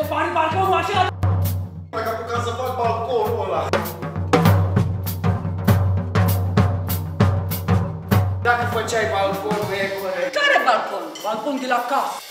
pari balconul acela. Dacă apucam să fac balconul ăla. Dacă făceai balconul, e corect. Care balcon? Balcon de la casă.